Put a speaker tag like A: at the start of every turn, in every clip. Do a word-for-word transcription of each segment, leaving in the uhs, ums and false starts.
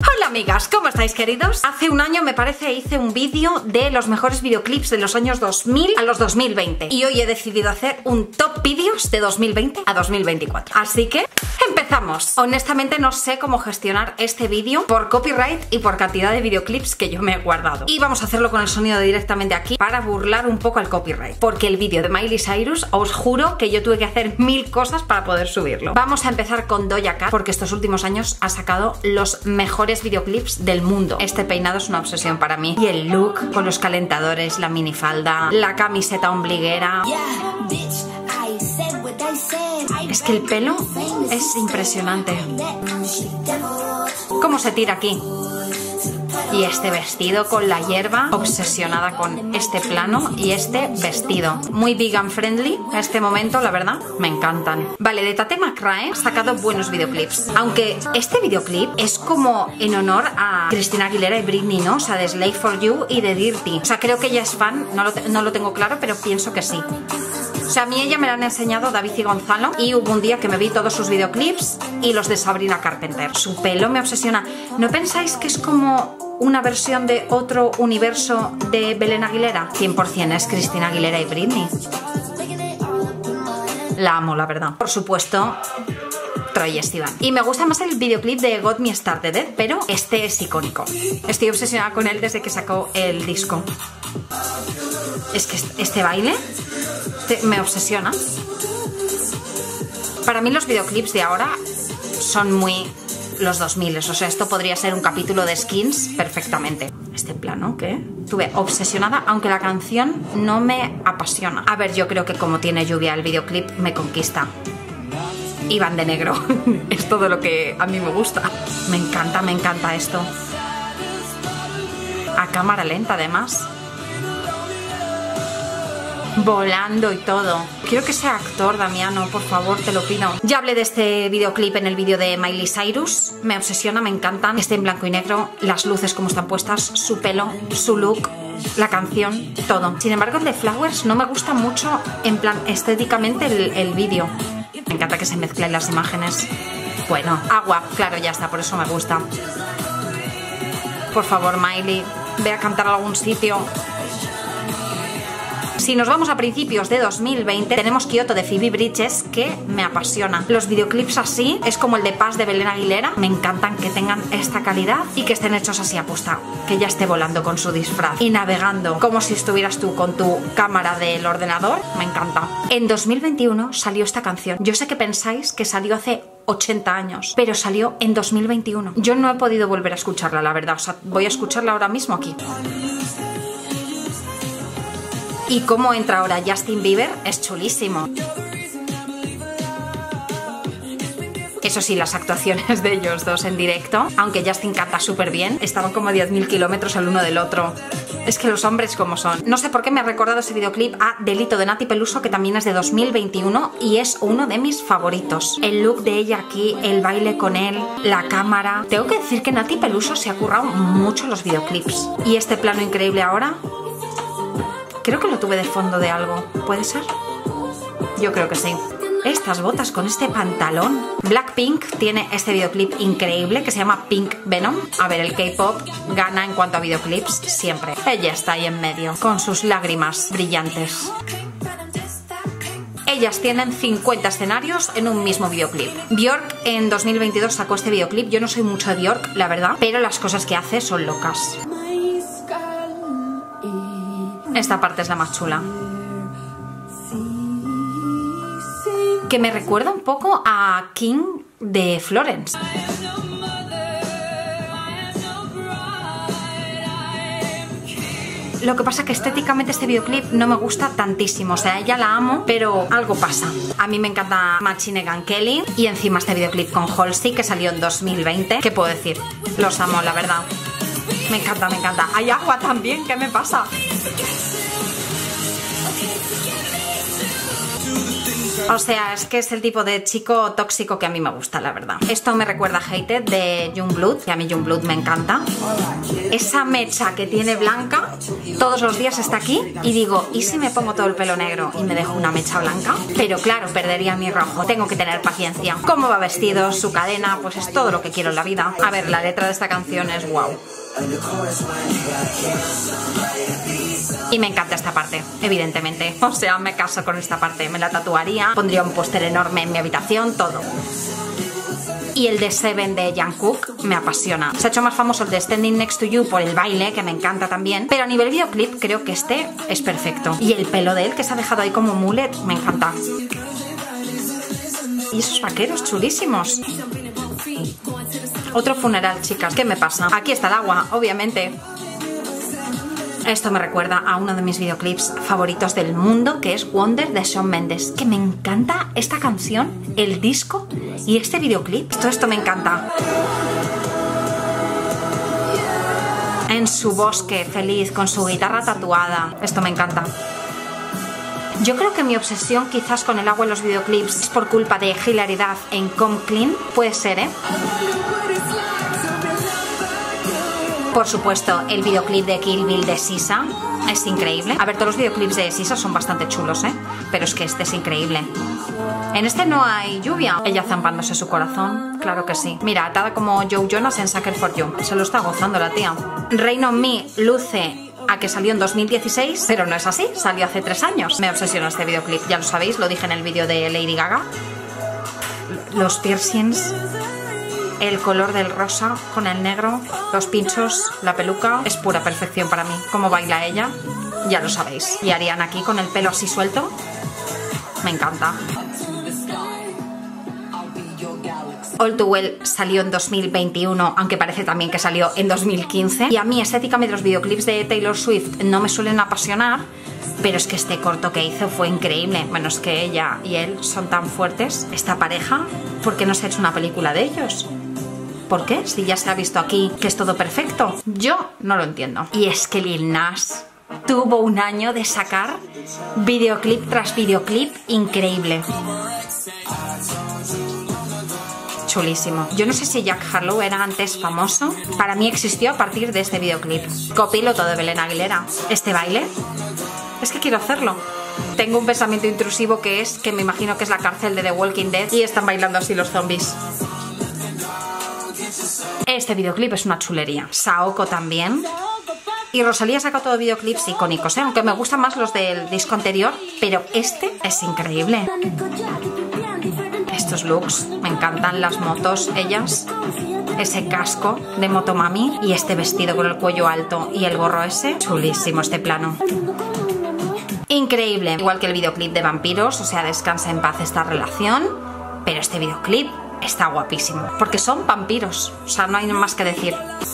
A: Hola amigas, ¿cómo estáis queridos? Hace un año me parece hice un vídeo de los mejores videoclips de los años dos mil a los dos mil veinte y hoy he decidido hacer un top vídeos de dos mil veinte a dos mil veinticuatro. Así que empezamos. Honestamente no sé cómo gestionar este vídeo por copyright y por cantidad de videoclips que yo me he guardado. Y vamos a hacerlo con el sonido directamente aquí para burlar un poco al copyright. Porque el vídeo de Miley Cyrus, os juro que yo tuve que hacer mil cosas para poder subirlo. Vamos a empezar con Doja Cat porque estos últimos años ha sacado los mejores videoclips del mundo. Este peinado es una obsesión para mí. Y el look con los calentadores, la minifalda, la camiseta ombliguera. Es que el pelo es impresionante. ¿Cómo se tira aquí? Y este vestido con la hierba, obsesionada con este plano y este vestido. Muy vegan friendly a este momento, la verdad, me encantan. Vale, de Tate McRae ha sacado buenos videoclips. Aunque este videoclip es como en honor a Christina Aguilera y Britney, ¿no? O sea, de Slave for You y de Dirty. O sea, creo que ella es fan, no lo, no lo tengo claro, pero pienso que sí. O sea, a mí ella me la han enseñado David y Gonzalo y hubo un día que me vi todos sus videoclips y los de Sabrina Carpenter. Su pelo me obsesiona. ¿No pensáis que es como una versión de otro universo de Belén Aguilera? cien por cien es Christina Aguilera y Britney. La amo, la verdad. Por supuesto, Troye Sivan. Y me gusta más el videoclip de Got Me Started, ¿eh? Pero este es icónico. Estoy obsesionada con él desde que sacó el disco. Es que este baile me obsesiona. Para mí los videoclips de ahora son muy los dos mil, o sea, esto podría ser un capítulo de Skins perfectamente. Este plano, ¿qué? Estuve obsesionada, aunque la canción no me apasiona. A ver, yo creo que como tiene lluvia el videoclip me conquista. Y van de negro. Es todo lo que a mí me gusta. Me encanta, me encanta esto. A cámara lenta además. Volando y todo. Quiero que sea actor, Damiano, por favor, te lo pido. Ya hablé de este videoclip en el vídeo de Miley Cyrus. Me obsesiona, me encantan. Este en blanco y negro, las luces como están puestas, su pelo, su look, la canción, todo. Sin embargo, el de Flowers no me gusta mucho, en plan, estéticamente el, el vídeo. Me encanta que se mezclen las imágenes. Bueno, agua, claro, ya está, por eso me gusta. Por favor, Miley, ve a cantar a algún sitio. Si nos vamos a principios de dos mil veinte, tenemos Kyoto de Phoebe Bridgers, que me apasiona. Los videoclips así, es como el de Paz de Belén Aguilera. Me encantan que tengan esta calidad y que estén hechos así a posta. Que ella esté volando con su disfraz y navegando como si estuvieras tú con tu cámara del ordenador. Me encanta. En dos mil veintiuno salió esta canción. Yo sé que pensáis que salió hace ochenta años, pero salió en dos mil veintiuno. Yo no he podido volver a escucharla, la verdad. O sea, voy a escucharla ahora mismo aquí. Y cómo entra ahora Justin Bieber es chulísimo. Eso sí, las actuaciones de ellos dos en directo, aunque Justin canta súper bien, estaban como a diez mil kilómetros el uno del otro. Es que los hombres como son. No sé por qué me ha recordado ese videoclip a Delito de Nati Peluso, que también es de dos mil veintiuno y es uno de mis favoritos. El look de ella aquí, el baile con él, la cámara. Tengo que decir que Nati Peluso se ha currado mucho los videoclips. Y este plano increíble ahora, creo que lo tuve de fondo de algo. ¿Puede ser? Yo creo que sí. Estas botas con este pantalón. Blackpink tiene este videoclip increíble que se llama Pink Venom. A ver, el K-pop gana en cuanto a videoclips siempre. Ella está ahí en medio con sus lágrimas brillantes. Ellas tienen cincuenta escenarios en un mismo videoclip. Björk en dos mil veintidós sacó este videoclip. Yo no soy mucho de Björk, la verdad, pero las cosas que hace son locas. Esta parte es la más chula. Que me recuerda un poco a King de Florence. Lo que pasa que estéticamente este videoclip no me gusta tantísimo. O sea, ella la amo, pero algo pasa. A mí me encanta Machine Gun Kelly. Y encima este videoclip con Halsey, que salió en dos mil veinte. ¿Qué puedo decir? Los amo, la verdad. Me encanta, me encanta. Hay agua también, ¿qué me pasa? O sea, es que es el tipo de chico tóxico que a mí me gusta, la verdad. Esto me recuerda a Hated de Youngblood, que a mí Youngblood me encanta. Esa mecha que tiene blanca, todos los días está aquí y digo, ¿y si me pongo todo el pelo negro y me dejo una mecha blanca? Pero claro, perdería mi rojo. Tengo que tener paciencia. Cómo va vestido, su cadena, pues es todo lo que quiero en la vida. A ver, la letra de esta canción es wow. Y me encanta esta parte, evidentemente. O sea, me caso con esta parte, me la tatuaría, pondría un póster enorme en mi habitación, todo. Y el de Seven de Jungkook me apasiona. Se ha hecho más famoso el de Standing Next to You por el baile, que me encanta también. Pero a nivel videoclip creo que este es perfecto. Y el pelo de él, que se ha dejado ahí como mullet, me encanta. Y esos vaqueros chulísimos. Otro funeral, chicas. ¿Qué me pasa? Aquí está el agua, obviamente. Esto me recuerda a uno de mis videoclips favoritos del mundo, que es Wonder de Shawn Mendes. Que me encanta esta canción, el disco y este videoclip. Todo esto me encanta. En su bosque, feliz, con su guitarra tatuada. Esto me encanta. Yo creo que mi obsesión quizás con el agua en los videoclips es por culpa de Hilary Duff en Come Clean. Puede ser, ¿eh? Por supuesto, el videoclip de Kill Bill de S Z A es increíble. A ver, todos los videoclips de S Z A son bastante chulos, ¿eh? Pero es que este es increíble. En este no hay lluvia. Ella zampándose su corazón, claro que sí. Mira, atada como Joe Jonas en Sucker for You. Se lo está gozando la tía. Rain on Me luce a que salió en dos mil dieciséis, pero no es así, salió hace tres años. Me obsesiona este videoclip, ya lo sabéis, lo dije en el vídeo de Lady Gaga. Los piercings, el color del rosa con el negro, los pinchos, la peluca, es pura perfección para mí. Cómo baila ella, ya lo sabéis. Y Ariana aquí con el pelo así suelto, me encanta. All Too Well salió en dos mil veintiuno, aunque parece también que salió en dos mil quince. Y a mí estéticamente los videoclips de Taylor Swift no me suelen apasionar, pero es que este corto que hizo fue increíble. Bueno, es que ella y él son tan fuertes, esta pareja. ¿Por qué no se ha hecho una película de ellos? ¿Por qué? Si ya se ha visto aquí que es todo perfecto. Yo no lo entiendo. Y es que Lil Nas tuvo un año de sacar videoclip tras videoclip increíble. Chulísimo. Yo no sé si Jack Harlow era antes famoso. Para mí existió a partir de este videoclip. Copiloto de Belén Aguilera. Este baile, es que quiero hacerlo. Tengo un pensamiento intrusivo que es que me imagino que es la cárcel de The Walking Dead y están bailando así los zombies. Este videoclip es una chulería. Saoko también. Y Rosalía saca todo videoclips icónicos, ¿eh? Aunque me gustan más los del disco anterior, pero este es increíble. Estos looks, me encantan las motos, ellas, ese casco de Motomami y este vestido con el cuello alto y el gorro ese, chulísimo este plano. Increíble, igual que el videoclip de Vampiros, o sea, descansa en paz esta relación, pero este videoclip está guapísimo, porque son vampiros, o sea, no hay más que decir.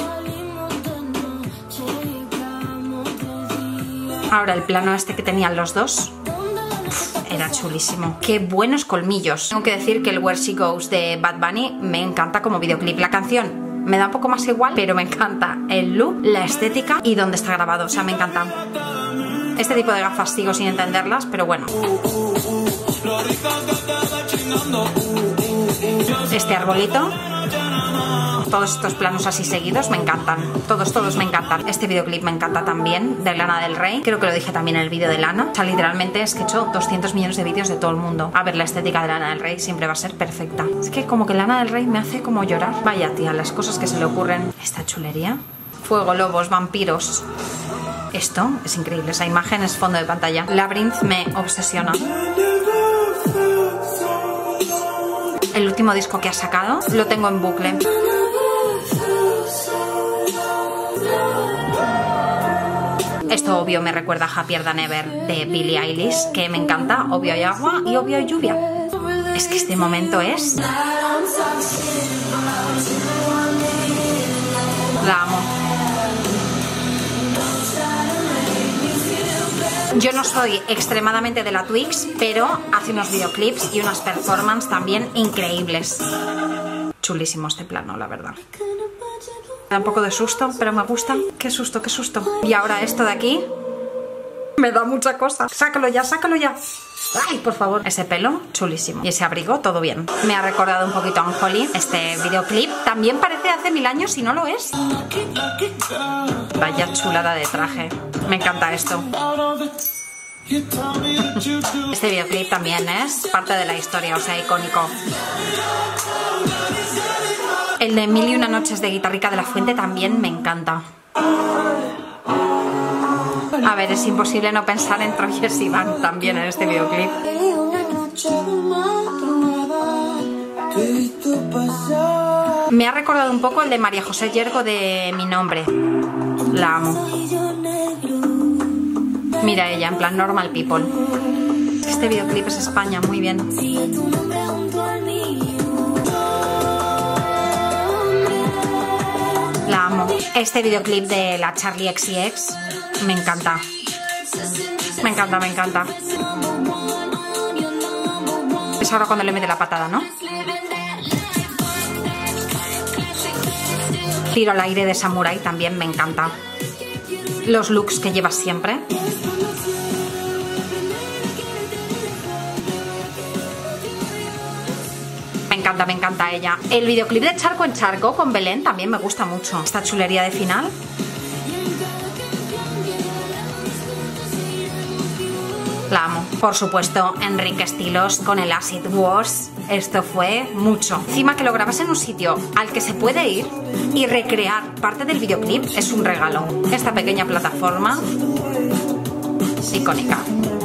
A: Ahora el plano este que tenían los dos, era chulísimo. Qué buenos colmillos. Tengo que decir que el Where She Goes de Bad Bunny me encanta como videoclip. La canción me da un poco más igual, pero me encanta el look, la estética y dónde está grabado. O sea, me encanta. Este tipo de gafas sigo sin entenderlas, pero bueno. Este arbolito. Todos estos planos así seguidos me encantan. Todos, todos me encantan. Este videoclip me encanta también, de Lana del Rey. Creo que lo dije también en el vídeo de Lana. O sea, literalmente es que he hecho doscientos millones de vídeos de todo el mundo. A ver, la estética de Lana del Rey siempre va a ser perfecta. Es que como que Lana del Rey me hace como llorar. Vaya tía, las cosas que se le ocurren. Esta chulería. Fuego, lobos, vampiros. Esto es increíble. Esa imagen es fondo de pantalla. Labyrinth me obsesiona. El último disco que ha sacado lo tengo en bucle. Esto obvio me recuerda a Happier Than Ever de Billie Eilish, que me encanta. Obvio hay agua y obvio hay lluvia. Es que este momento es... La amo. Yo no soy extremadamente de la Twix, pero hace unos videoclips y unas performances también increíbles. Chulísimo este plano, la verdad. Me da un poco de susto, pero me gusta. Qué susto, qué susto. Y ahora esto de aquí me da mucha cosa. Sácalo ya, sácalo ya. Ay, por favor. Ese pelo, chulísimo. Y ese abrigo, todo bien. Me ha recordado un poquito a Unholy. Este videoclip también parece hace mil años y no lo es. Vaya chulada de traje. Me encanta esto. Este videoclip también es parte de la historia, o sea, icónico. El de Mil y una noches de Guitarrica de la Fuente también me encanta. A ver, es imposible no pensar en Troye Sivan también en este videoclip. Me ha recordado un poco el de María José Yergo de Mi Nombre. La amo. Mira ella, en plan Normal People. Este videoclip es España, muy bien. La amo. Este videoclip de la Charli X C X me encanta. Me encanta, me encanta. Es ahora cuando le mete la patada, ¿no? Tiro al aire de Samurai también me encanta. Los looks que lleva siempre. Me encanta, me encanta ella. El videoclip de Charco en Charco con Belén también me gusta mucho. Esta chulería de final. La amo. Por supuesto, Enrique Estilos con el Acid Wars. Esto fue mucho. Encima que lo grabas en un sitio al que se puede ir y recrear parte del videoclip es un regalo. Esta pequeña plataforma icónica.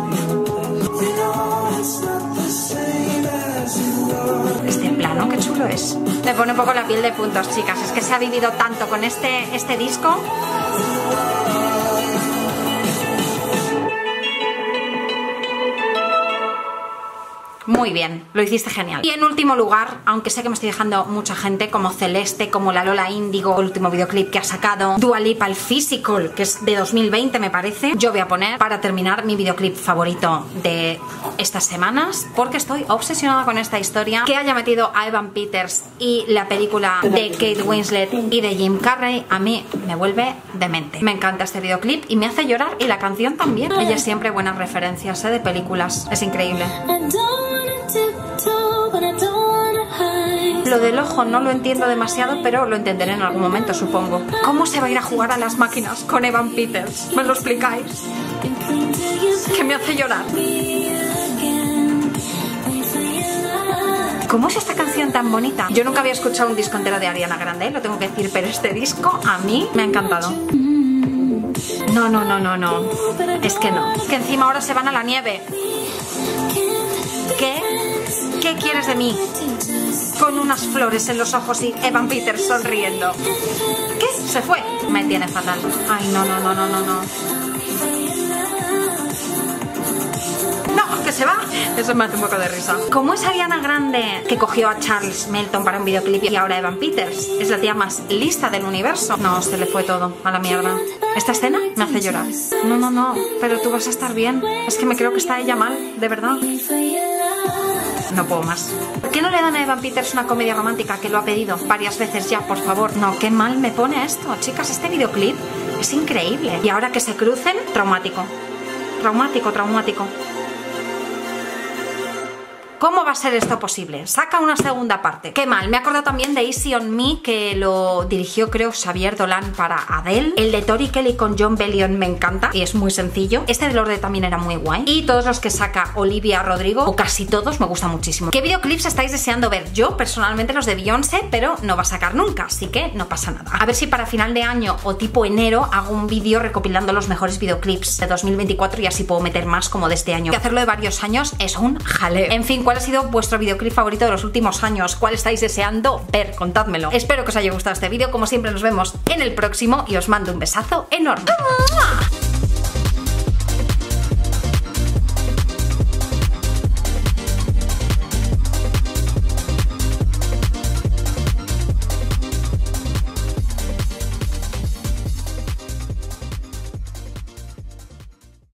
A: Este plano, qué chulo es. Me pone un poco la piel de puntos, chicas. Es que se ha vivido tanto con este, este disco. Muy bien, lo hiciste genial. Y en último lugar, aunque sé que me estoy dejando mucha gente, como Celeste, como la Lola Índigo, el último videoclip que ha sacado, Dua Lipa, el Physical, que es de dos mil veinte me parece, yo voy a poner para terminar mi videoclip favorito de estas semanas, porque estoy obsesionada con esta historia. Que haya metido a Evan Peters y la película de Kate Winslet y de Jim Carrey, a mí me vuelve demente. Me encanta este videoclip y me hace llorar, y la canción también. Ella siempre buenas referencias, ¿eh? De películas, es increíble. Lo del ojo no lo entiendo demasiado, pero lo entenderé en algún momento, supongo. ¿Cómo se va a ir a jugar a las máquinas con Evan Peters? ¿Me lo explicáis? Que me hace llorar. ¿Cómo es esta canción tan bonita? Yo nunca había escuchado un disco entero de Ariana Grande, lo tengo que decir, pero este disco a mí me ha encantado. No, no, no, no, no. Es que no. Que encima ahora se van a la nieve. ¿Qué? ¿Qué quieres de mí? Con unas flores en los ojos y Evan Peters sonriendo. ¿Qué? ¿Se fue? Me tiene fatal. Ay, no, no, no, no, no, no. ¡No! ¡Que se va! Eso me hace un poco de risa. ¿Cómo es Ariana Grande que cogió a Charles Melton para un videoclip y ahora Evan Peters? Es la tía más lista del universo. No, se le fue todo a la mierda. Esta escena me hace llorar. No, no, no, pero tú vas a estar bien. Es que me creo que está ella mal, de verdad. No puedo más. ¿Por qué no le dan a Evan Peters una comedia romántica, que lo ha pedido varias veces ya, por favor? No, qué mal me pone esto, chicas. Este videoclip es increíble. Y ahora que se crucen, traumático. Traumático, traumático. ¿Cómo va a ser esto posible? Saca una segunda parte. Qué mal. Me he acordado también de Easy on Me, que lo dirigió, creo, Xavier Dolan para Adele. El de Tori Kelly con John Bellion me encanta y es muy sencillo. Este de Lorde también era muy guay. Y todos los que saca Olivia Rodrigo, o casi todos, me gusta muchísimo. ¿Qué videoclips estáis deseando ver? Yo, personalmente, los de Beyoncé, pero no va a sacar nunca, así que no pasa nada. A ver si para final de año o tipo enero hago un vídeo recopilando los mejores videoclips de dos mil veinticuatro y así puedo meter más como de este año. Y hacerlo de varios años es un jaleo. En fin, ¿cuál ha sido vuestro videoclip favorito de los últimos años? ¿Cuál estáis deseando ver? Contádmelo. Espero que os haya gustado este vídeo. Como siempre, nos vemos en el próximo y os mando un besazo enorme.